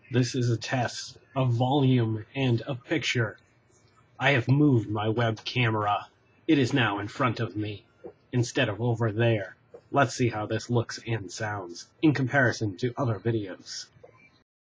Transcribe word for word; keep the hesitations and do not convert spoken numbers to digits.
This is a test of volume and of picture. I have moved my web camera. It is now in front of me, instead of over there. Let's see how this looks and sounds in comparison to other videos.